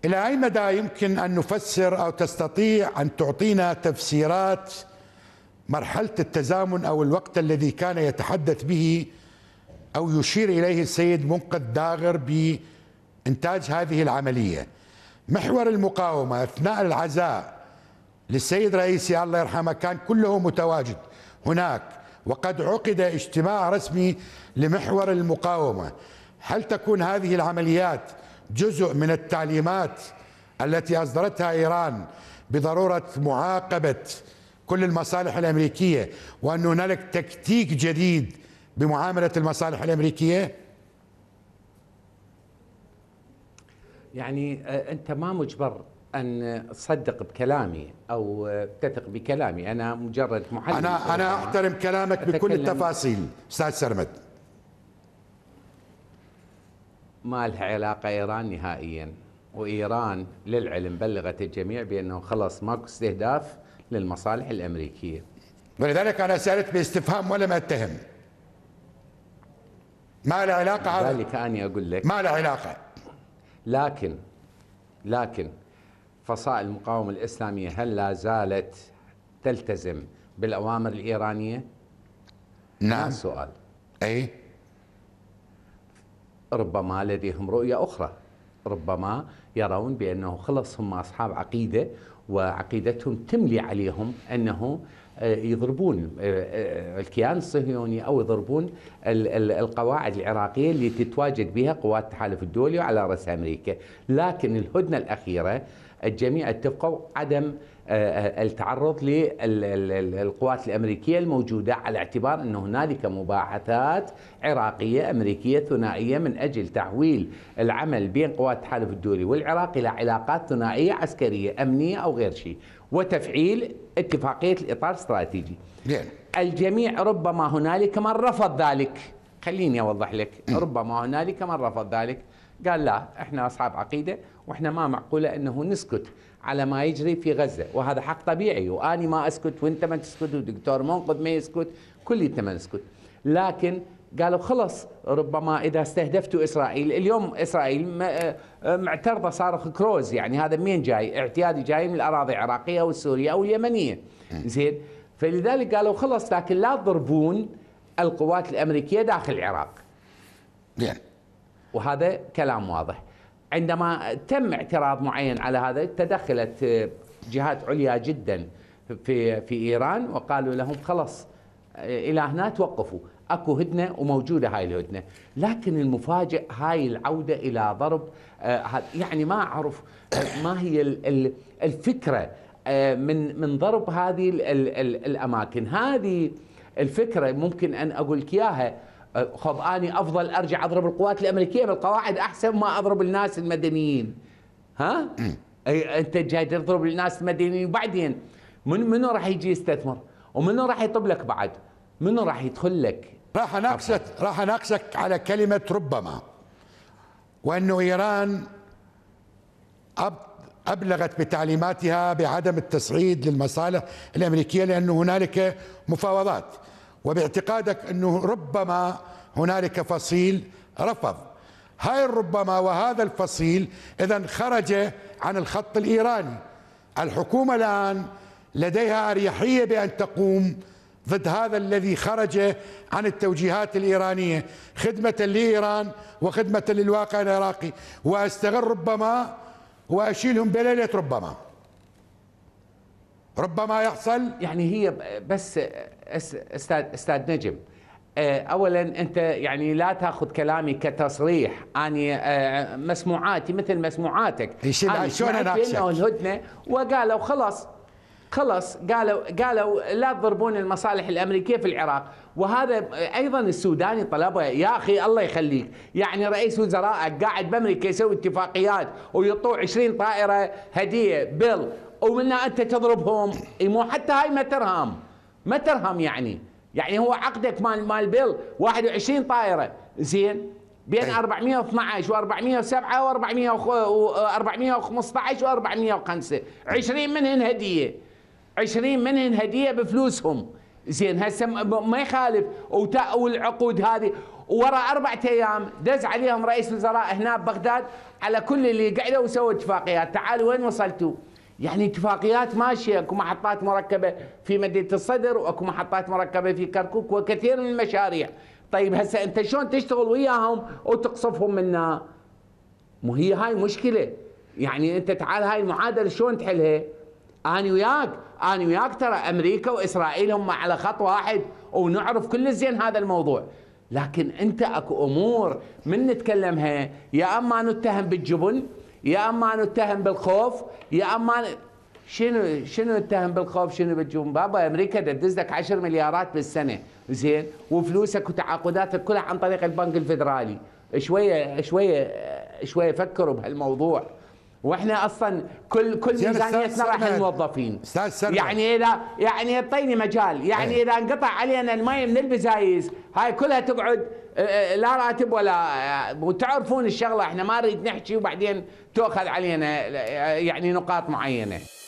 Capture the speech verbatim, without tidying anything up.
إلى أي مدى يمكن أن نفسر أو تستطيع أن تعطينا تفسيرات مرحلة التزامن أو الوقت الذي كان يتحدث به أو يشير إليه السيد منقذ داغر بإنتاج هذه العملية؟ محور المقاومة أثناء العزاء للسيد رئيسي الله يرحمه كان كله متواجد هناك، وقد عقد اجتماع رسمي لمحور المقاومة. هل تكون هذه العمليات جزء من التعليمات التي أصدرتها إيران بضرورة معاقبة كل المصالح الأمريكية، وأن هنالك تكتيك جديد بمعاملة المصالح الأمريكية؟ يعني أنت ما مجبر أن تصدق بكلامي أو تثق بكلامي، أنا مجرد محلل. أنا أنا أحترم كلامك بكل التفاصيل أستاذ سرمد. ما لها علاقة إيران نهائيا، وإيران للعلم بلغت الجميع بأنه خلص ماكو استهداف للمصالح الأمريكية، ولذلك أنا سألت باستفهام ولم أتهم. ما له علاقة هذا؟ ذلك أنا أقول لك ما له علاقة. لكن لكن فصائل المقاومة الإسلامية هل لا زالت تلتزم بالأوامر الإيرانية؟ نعم. السؤال أي ربما لديهم رؤية أخرى، ربما يرون بأنه خلص هم أصحاب عقيدة وعقيدتهم تملي عليهم أنه يضربون الكيان الصهيوني أو يضربون القواعد العراقية اللي تتواجد بها قوات التحالف الدولي وعلى رأس أمريكا. لكن الهدنة الأخيرة الجميع اتفقوا عدم التعرض للقوات الأمريكية الموجودة، على اعتبار أن هنالك مباحثات عراقية أمريكية ثنائية من أجل تحويل العمل بين قوات التحالف الدولي والعراق إلى علاقات ثنائية عسكرية أمنية أو غير شيء، وتفعيل اتفاقية الإطار الاستراتيجي. الجميع ربما هنالك من رفض ذلك، خليني أوضح لك، ربما هنالك من رفض ذلك، قال لا احنا أصحاب عقيدة واحنا ما معقولة أنه نسكت على ما يجري في غزة، وهذا حق طبيعي، وأني ما أسكت وأنت ما تسكت ودكتور منقذ ما يسكت، كلنا ما نسكت. لكن قالوا خلص ربما إذا استهدفتوا إسرائيل، اليوم إسرائيل معترضة صاروخ كروز، يعني هذا منين جاي؟ اعتيادي جاي من الأراضي العراقية والسورية أو اليمنية. زين، فلذلك قالوا خلص لكن لا تضربون القوات الأمريكية داخل العراق. زين، وهذا كلام واضح. عندما تم اعتراض معين على هذا تدخلت جهات عليا جدا في في إيران وقالوا لهم خلص إلى هنا توقفوا، اكو هدنه وموجوده هاي الهدنه. لكن المفاجئ هاي العوده الى ضرب، يعني ما اعرف ما هي الفكره من من ضرب هذه الاماكن. هذه الفكره ممكن ان اقول لك اياها، خب اني افضل ارجع اضرب القوات الامريكيه بالقواعد احسن ما اضرب الناس المدنيين. ها؟ انت جاي تضرب الناس المدنيين وبعدين من منو راح يجي يستثمر؟ ومنو راح يطب لك بعد؟ منو راح يدخل لك؟ راح اناقشك راح اناقشك على كلمه ربما، وانه ايران ابلغت بتعليماتها بعدم التصعيد للمصالح الامريكيه لانه هنالك مفاوضات، وباعتقادك انه ربما هنالك فصيل رفض. هاي الربما وهذا الفصيل اذا خرج عن الخط الايراني. الحكومه الان لديها اريحيه بان تقوم ضد هذا الذي خرج عن التوجيهات الإيرانية خدمة لإيران وخدمة للواقع العراقي، وأستغل ربما وأشيلهم بليلة ربما. ربما يحصل. يعني هي بس أستاذ أستاذ نجم، أولا أنت يعني لا تأخذ كلامي كتصريح، أنا مسموعاتي مثل مسموعاتك. شلون أناقشك؟ الهدنة وقالوا خلاص خلص قالوا قالوا لا تضربون المصالح الامريكيه في العراق. وهذا ايضا السوداني طلبه، يا اخي الله يخليك، يعني رئيس وزرائك قاعد بامريكا يسوي اتفاقيات ويعطوه عشرين طائره هديه بيل، ومنها انت تضربهم. مو حتى هاي ما ترهم ما ترهم يعني يعني هو عقدك مال مال بيل واحد وعشرين طائره، زين، بين أربعمئة واثنعش وأربعمئة وسبعة وأربعمئة وخمسطعش وأربعمئة وخمسة، عشرين منهن هديه، عشرين منهن هديه بفلوسهم. زين، هسه ما يخالف والعقود هذه. وورا أربعة أيام دز عليهم رئيس وزراء هنا ببغداد على كل اللي قعدوا وسووا اتفاقيات. تعالوا وين وصلتوا؟ يعني اتفاقيات ماشيه، اكو محطات مركبه في مدينه الصدر، واكو محطات مركبه في كركوك، وكثير من المشاريع. طيب هسه انت شلون تشتغل وياهم وتقصفهم منا؟ مو هي هاي مشكله. يعني انت تعال هاي المعادله شلون تحلها؟ اني وياك اني وياك ترى امريكا واسرائيل هم على خط واحد، ونعرف كل زين هذا الموضوع. لكن انت اكو امور من نتكلمها يا اما نتهم بالجبن، يا اما نتهم بالخوف، يا اما شنو شنو نتهم بالخوف شنو بالجبن؟ بابا امريكا تدز لك عشر مليارات بالسنه زين، وفلوسك وتعاقداتك كلها عن طريق البنك الفيدرالي. شويه شويه شويه فكروا بهالموضوع. واحنا اصلا كل كل ميزانيتنا راح الموظفين. يعني اذا يعني اعطيني مجال، يعني اذا انقطع علينا المي من البزايز هاي كلها تقعد لا راتب ولا، وتعرفون الشغله احنا ما نريد نحكي وبعدين تؤخذ علينا يعني نقاط معينه.